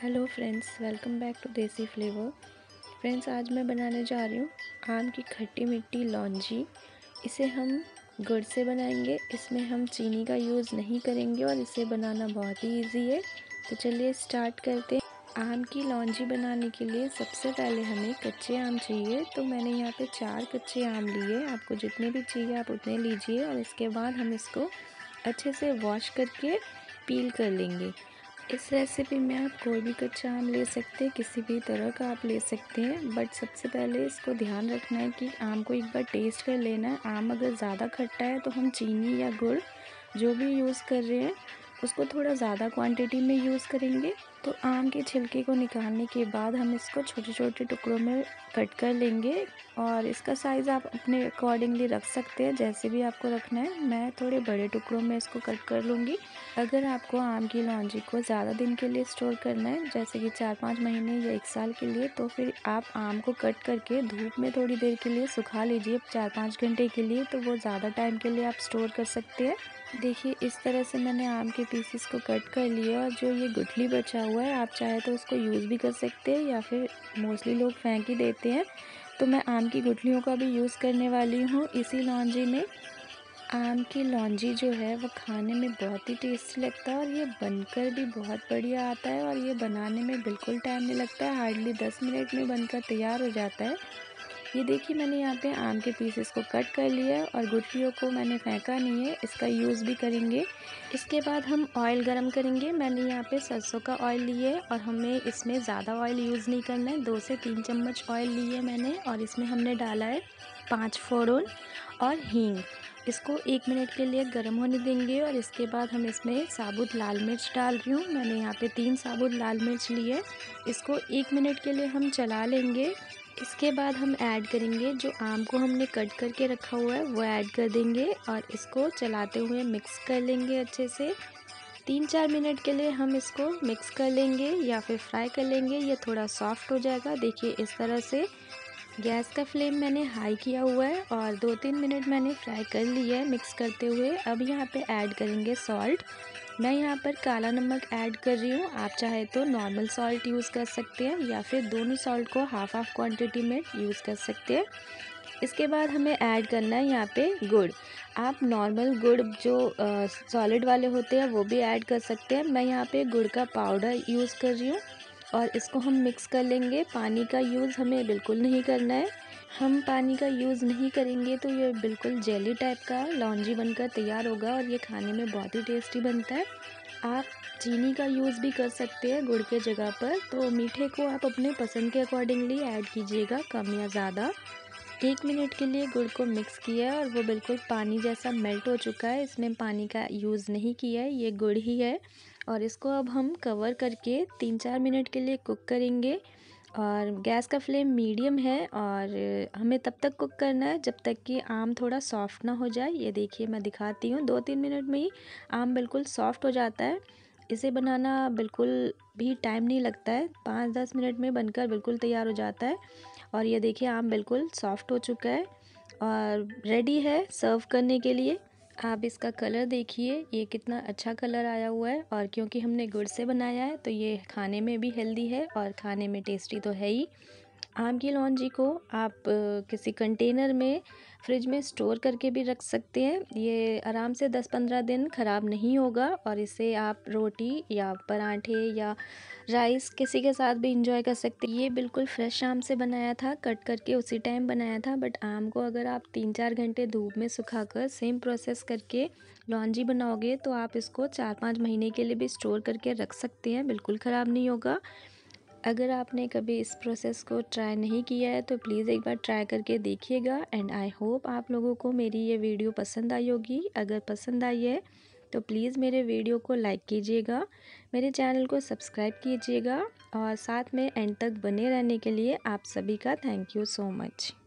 Hello friends, welcome back to Desi flavour. Friends, आज मैं बनाने जा रही हूँ आम की खट्टी मीठी लौंजी। इसे हम गुड़ से बनाएंगे। इसमें हम चीनी का यूज़ नहीं करेंगे और इसे बनाना बहुत ही इजी है। तो चलिए स्टार्ट करते हैं। आम की लौंजी बनाने के लिए सबसे पहले हमें कच्चे आम चाहिए। तो मैंने यहाँ पे 4 कच्चे आम लिए। आपको जितने भी चाहिए आप उतने लीजिए और इसके बाद हम इसको अच्छे से वॉश करके पील कर लेंगे। इस रेसिपी में आप कोई भी कच्चा आम ले सकते हैं, किसी भी तरह का आप ले सकते हैं। बट सबसे पहले इसको ध्यान रखना है कि आम को एक बार टेस्ट कर लेना है। आम अगर ज़्यादा खट्टा है तो हम चीनी या गुड़ जो भी यूज़ कर रहे हैं उसको थोड़ा ज़्यादा क्वांटिटी में यूज़ करेंगे। तो आम के छिलके को निकालने के बाद हम इसको छोटे छोटे टुकड़ों में कट कर लेंगे और इसका साइज़ आप अपने अकॉर्डिंगली रख सकते हैं, जैसे भी आपको रखना है। मैं थोड़े बड़े टुकड़ों में इसको कट कर लूँगी। अगर आपको आम की लौंजी को ज़्यादा दिन के लिए स्टोर करना है, जैसे कि 4-5 महीने या 1 साल के लिए, तो फिर आप आम को कट करके धूप में थोड़ी देर के लिए सुखा लीजिए 4-5 घंटे के लिए। तो वो ज़्यादा टाइम के लिए आप स्टोर कर सकते हैं। देखिए, इस तरह से मैंने आम के पीसेस को कट कर लिया और जो ये गुठली बचा हुआ है आप चाहे तो उसको यूज़ भी कर सकते हैं या फिर मोस्टली लोग फेंक ही देते हैं। तो मैं आम की गुठलियों का भी यूज़ करने वाली हूँ इसी लौंजी में। आम की लौंजी जो है वो खाने में बहुत ही टेस्टी लगता है और ये बनकर भी बहुत बढ़िया आता है और ये बनाने में बिल्कुल टाइम नहीं लगता है। हार्डली 10 मिनट में बनकर तैयार हो जाता है। ये देखिए, मैंने यहाँ पे आम के पीसेस को कट कर लिया है और गुठलियों को मैंने फेंका नहीं है, इसका यूज़ भी करेंगे। इसके बाद हम ऑयल गरम करेंगे। मैंने यहाँ पे सरसों का ऑयल लिया है और हमें इसमें ज़्यादा ऑयल यूज़ नहीं करना है। 2 से 3 चम्मच ऑयल लिए मैंने और इसमें हमने डाला है 5 फोड़न और हींग। इसको 1 मिनट के लिए गर्म होने देंगे और इसके बाद हम इसमें साबुत लाल मिर्च डाल रही हूँ। मैंने यहाँ पे 3 साबुत लाल मिर्च लिए। इसको 1 मिनट के लिए हम चला लेंगे। इसके बाद हम ऐड करेंगे जो आम को हमने कट करके रखा हुआ है वो ऐड कर देंगे और इसको चलाते हुए मिक्स कर लेंगे अच्छे से। 3-4 मिनट के लिए हम इसको मिक्स कर लेंगे या फिर फ्राई कर लेंगे। ये थोड़ा सॉफ्ट हो जाएगा। देखिए, इस तरह से गैस का फ्लेम मैंने हाई किया हुआ है और 2-3 मिनट मैंने फ्राई कर लिया है मिक्स करते हुए। अब यहाँ पे ऐड करेंगे सॉल्ट। मैं यहाँ पर काला नमक ऐड कर रही हूँ। आप चाहे तो नॉर्मल सॉल्ट यूज़ कर सकते हैं या फिर दोनों सॉल्ट को हाफ हाफ क्वांटिटी में यूज़ कर सकते हैं। इसके बाद हमें ऐड करना है यहाँ पे गुड़। आप नॉर्मल गुड़ जो सॉलिड वाले होते हैं वो भी ऐड कर सकते हैं। मैं यहाँ पे गुड़ का पाउडर यूज़ कर रही हूँ और इसको हम मिक्स कर लेंगे। पानी का यूज़ हमें बिल्कुल नहीं करना है। हम पानी का यूज़ नहीं करेंगे तो ये बिल्कुल जेली टाइप का लौंजी बनकर तैयार होगा और ये खाने में बहुत ही टेस्टी बनता है। आप चीनी का यूज़ भी कर सकते हैं गुड़ के जगह पर। तो मीठे को आप अपने पसंद के अकॉर्डिंगली ऐड कीजिएगा, कम या ज़्यादा। 1 मिनट के लिए गुड़ को मिक्स किया है और वो बिल्कुल पानी जैसा मेल्ट हो चुका है। इसमें पानी का यूज़ नहीं किया है, ये गुड़ ही है। और इसको अब हम कवर करके 3-4 मिनट के लिए कुक करेंगे और गैस का फ्लेम मीडियम है और हमें तब तक कुक करना है जब तक कि आम थोड़ा सॉफ्ट ना हो जाए। ये देखिए, मैं दिखाती हूँ, 2-3 मिनट में ही आम बिल्कुल सॉफ्ट हो जाता है। इसे बनाना बिल्कुल भी टाइम नहीं लगता है, 5-10 मिनट में बनकर बिल्कुल तैयार हो जाता है। और ये देखिए, आम बिल्कुल सॉफ्ट हो चुका है और रेडी है सर्व करने के लिए। आप इसका कलर देखिए, ये कितना अच्छा कलर आया हुआ है और क्योंकि हमने गुड़ से बनाया है तो ये खाने में भी हेल्दी है और खाने में टेस्टी तो है ही। आम की लौंजी को आप किसी कंटेनर में फ्रिज में स्टोर करके भी रख सकते हैं। ये आराम से 10-15 दिन ख़राब नहीं होगा और इसे आप रोटी या पराठे या राइस किसी के साथ भी इंजॉय कर सकते हैं। ये बिल्कुल फ्रेश आम से बनाया था, कट करके उसी टाइम बनाया था। बट आम को अगर आप 3-4 घंटे धूप में सुखाकर सेम प्रोसेस करके लौंजी बनाओगे तो आप इसको 4-5 महीने के लिए भी स्टोर करके रख सकते हैं, बिल्कुल ख़राब नहीं होगा। अगर आपने कभी इस प्रोसेस को ट्राई नहीं किया है तो प्लीज़ एक बार ट्राई करके देखिएगा। एंड आई होप आप लोगों को मेरी ये वीडियो पसंद आई होगी। अगर पसंद आई है तो प्लीज़ मेरे वीडियो को लाइक कीजिएगा, मेरे चैनल को सब्सक्राइब कीजिएगा और साथ में एंड तक बने रहने के लिए आप सभी का थैंक यू सो मच।